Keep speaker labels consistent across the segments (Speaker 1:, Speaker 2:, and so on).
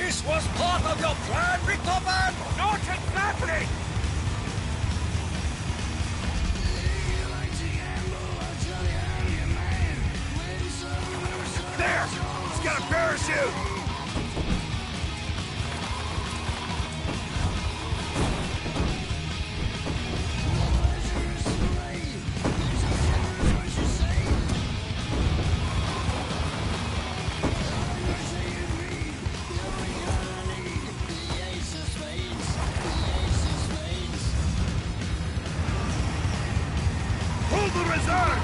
Speaker 1: This was part of your plan, Richtofen?
Speaker 2: Not exactly! There! He's got a parachute! Pull the reserve!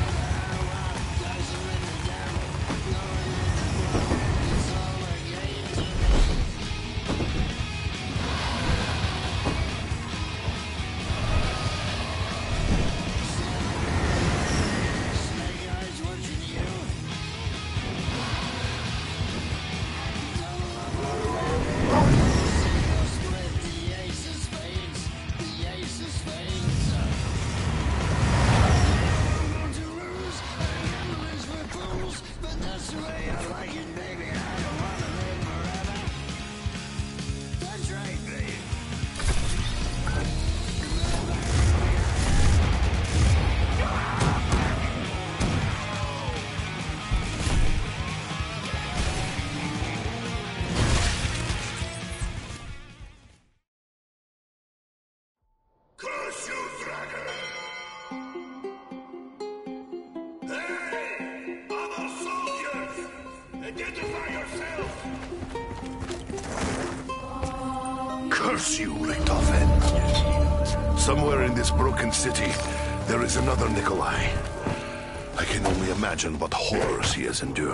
Speaker 3: Curse you, Richtofen. Somewhere in this broken city, there is another Nikolai. I can only imagine what horrors he has endured.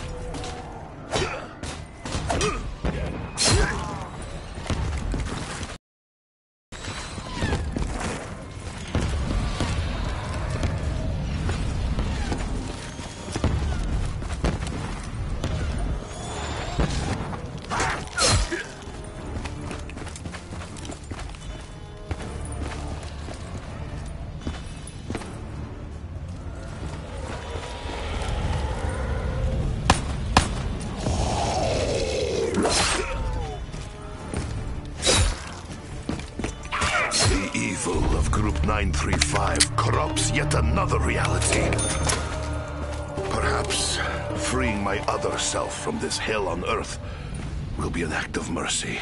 Speaker 3: The evil of Group 935 corrupts yet another reality. Perhaps freeing my other self from this hell on Earth will be an act of mercy.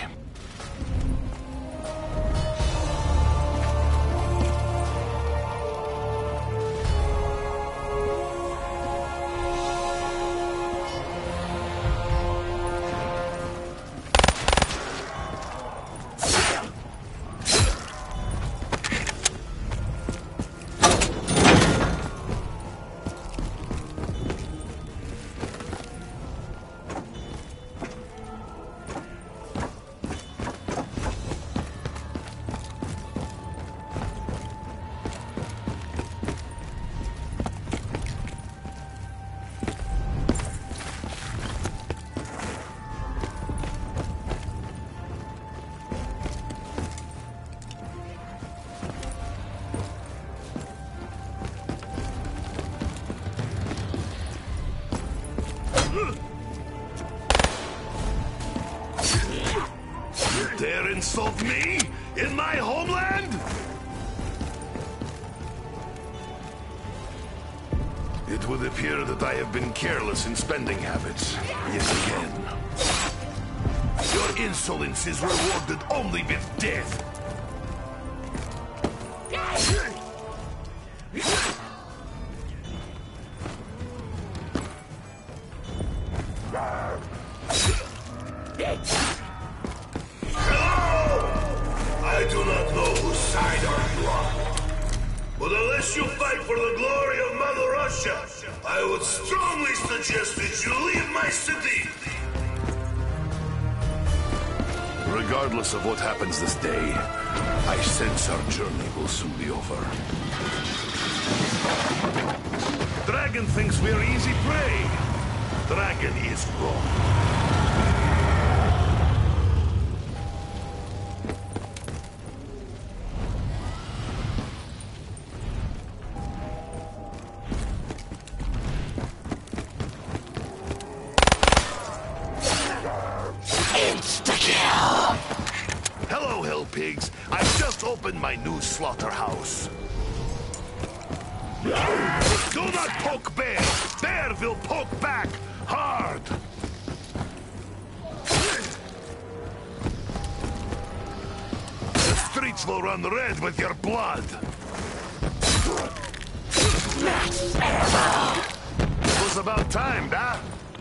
Speaker 3: Dare insult me? In my homeland? It would appear that I have been careless in spending habits, yet again. Your insolence is rewarded only with death.
Speaker 4: I do not know whose side are you on. But unless you fight for the glory of Mother Russia, I would strongly suggest that you leave my city.
Speaker 3: Regardless of what happens this day, I sense our journey will soon be over. Dragon thinks we are easy prey. Dragon is wrong. pigs. I've just opened my new slaughterhouse. Do not poke bear! Bear will poke back hard! The streets will run red with your blood! It was about time, da?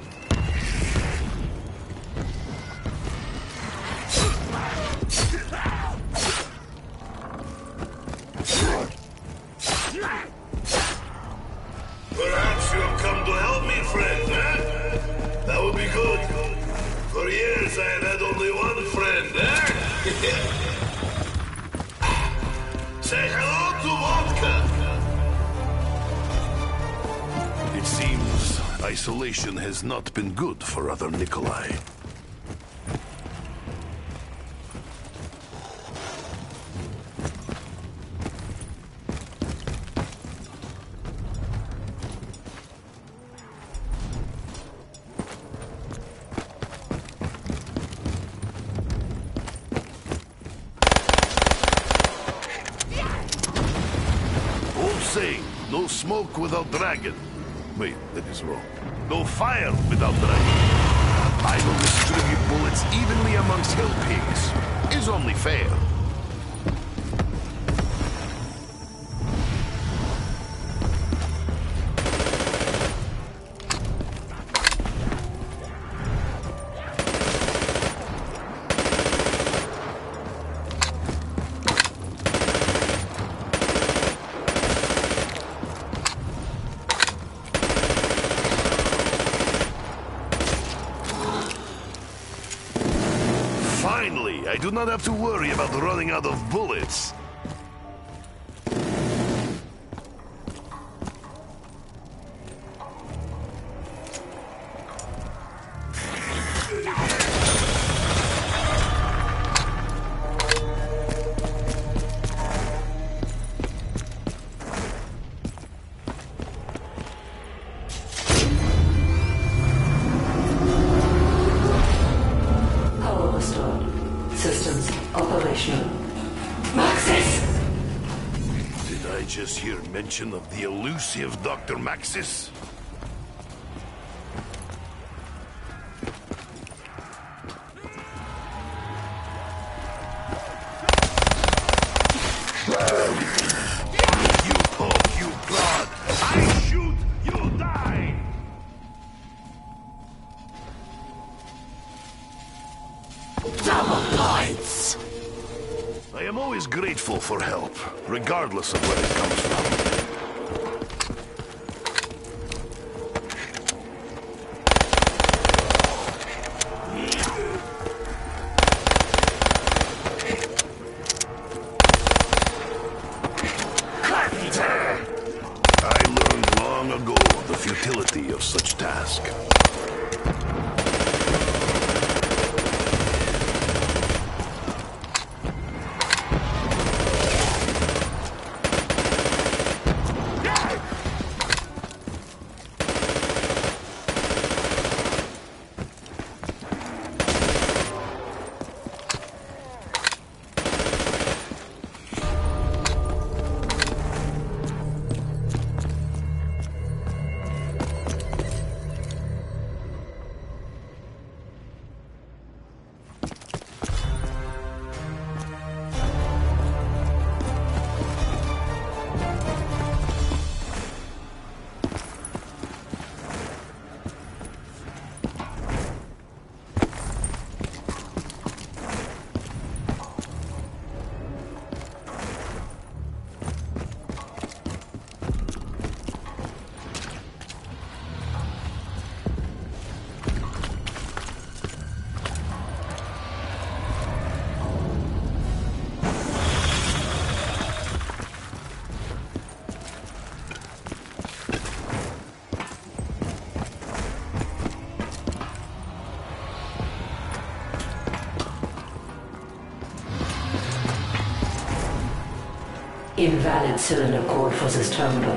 Speaker 4: Perhaps you have come to help me, friend, eh? That would be good. For years I have had only one friend, eh? Say hello to vodka.
Speaker 3: It seems isolation has not been good for other Nikolai. Saying, no smoke without dragon. Wait, that is wrong. No fire without dragon. I will distribute bullets evenly amongst hill pigs. Is only fair. Finally, I do not have to worry about running out of bullets.
Speaker 5: Systems operational. Maxis!
Speaker 3: Did I just hear mention of the elusive Dr. Maxis? You poke, you grod! I shoot, you die!
Speaker 5: Double points!
Speaker 3: I am always grateful for help, regardless of where it comes from. I learned long ago the futility of such task.
Speaker 5: Invalid cylinder code for this terminal.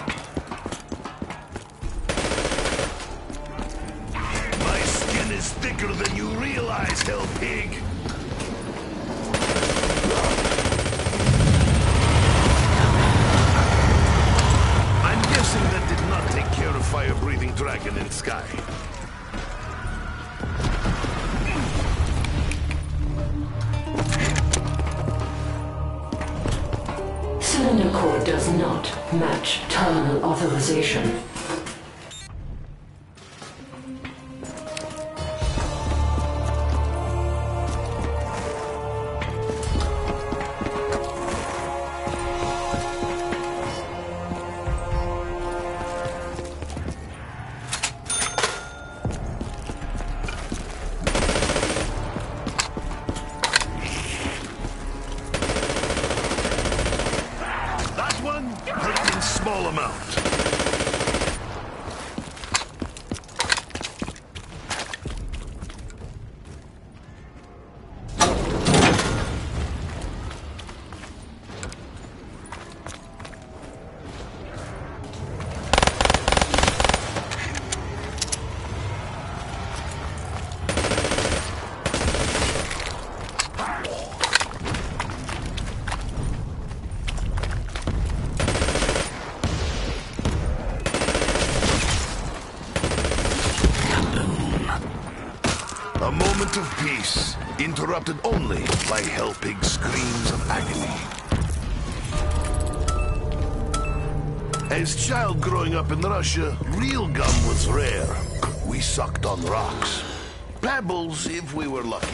Speaker 3: My skin is thick sky.
Speaker 5: Cylinder code does not match terminal authorization.
Speaker 3: Small amount. A moment of peace, interrupted only by helping screams of agony. As child growing up in Russia, real gum was rare. We sucked on rocks. Pebbles if we were lucky.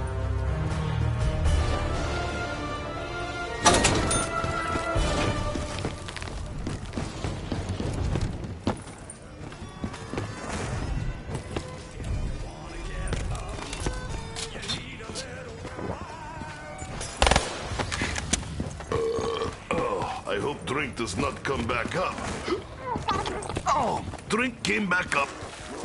Speaker 3: I hope drink does not come back up. Oh, drink came back up.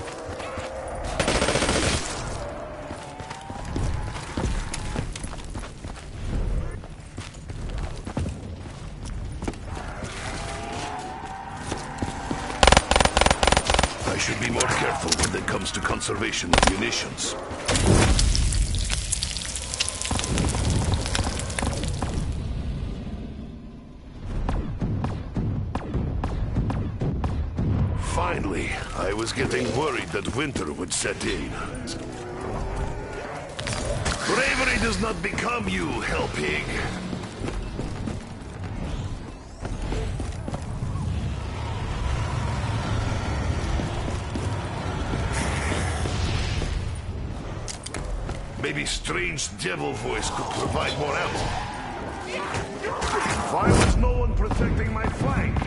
Speaker 3: I should be more careful when it comes to conservation of munitions. Finally, I was getting worried that winter would set in. Bravery does not become you, hell pig. Maybe strange devil voice could provide more ammo. Why was no one protecting my flank?